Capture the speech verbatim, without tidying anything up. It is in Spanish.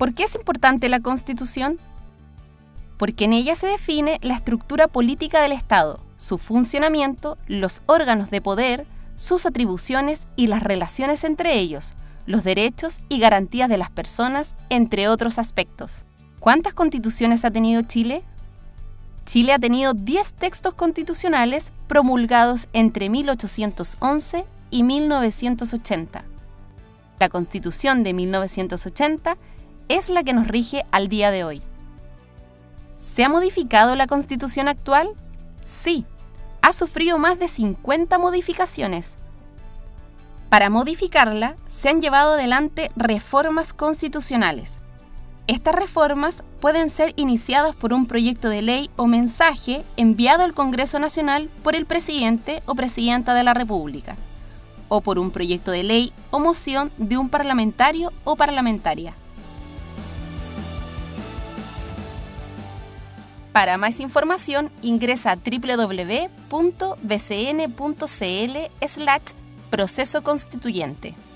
¿Por qué es importante la Constitución? Porque en ella se define la estructura política del Estado, su funcionamiento, los órganos de poder, sus atribuciones y las relaciones entre ellos, los derechos y garantías de las personas, entre otros aspectos. ¿Cuántas constituciones ha tenido Chile? Chile ha tenido diez textos constitucionales promulgados entre mil ochocientos once y mil novecientos ochenta. La Constitución de mil novecientos ochenta es la que nos rige al día de hoy. ¿Se ha modificado la Constitución actual? Sí, ha sufrido más de cincuenta modificaciones. Para modificarla, se han llevado adelante reformas constitucionales. Estas reformas pueden ser iniciadas por un proyecto de ley o mensaje enviado al Congreso Nacional por el presidente o presidenta de la República, o por un proyecto de ley o moción de un parlamentario o parlamentaria. Para más información, ingresa a w w w punto b c n punto c l slash proceso constituyente.